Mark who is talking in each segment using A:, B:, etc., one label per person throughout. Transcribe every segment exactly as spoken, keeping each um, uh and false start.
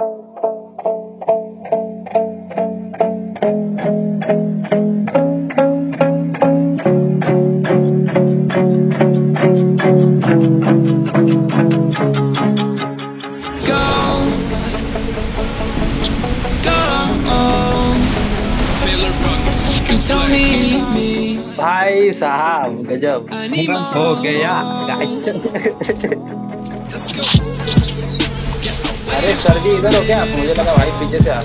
A: भाई साहब गजब
B: हो गया
A: अरे सर जी इधर हो क्या आप? मुझे लगा भाई पीछे से आ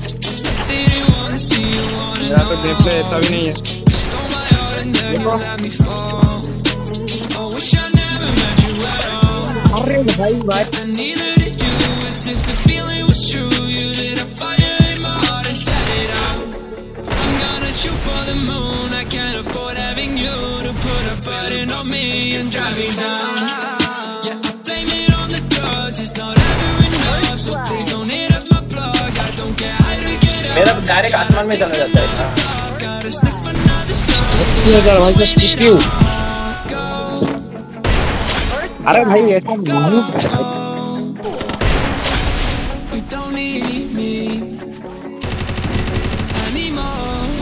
B: मेरा तो डिस्प्ले ऐसा भी नहीं है।
A: अरे भाई भाई
C: shoot for the moon, I can't afford having you to put a burden on me and drive me down. Yeah, I blame it on the drugs, it's not ever enough, so please don't hit up my plug. I don't care how to get out.
A: मेरा direct आसमान में चला जाता है।
C: Gotta sniff another stuff.
A: अरे भाई ऐसा नहीं
C: You don't need me anymore.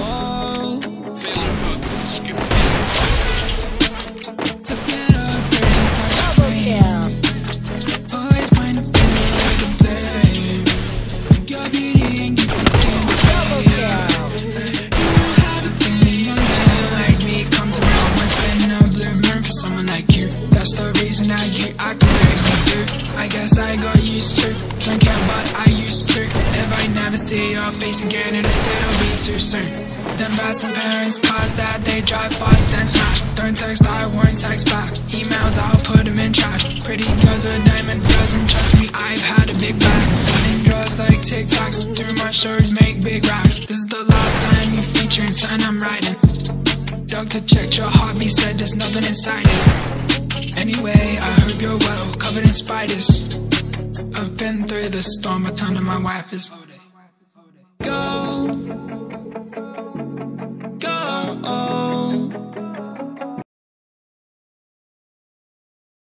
C: I guess I got used to, don't care but I used to. If I never see your face again, it'll still be too soon. Them bad some parents, cars that they drive fast and smash. Don't text, I won't text back. Emails, I'll put them in trash. Pretty girls with diamond doesn't trust me, I've had a big bag. And drugs like Tic Tacs, through my shows make big racks. This is the last time you featuring something I'm writing. Doctor checked your heartbeat, said there's nothing inside it. Anyway, I hope you're well, covered in spiders. I've been through the storm, I turned to my wipers. Go.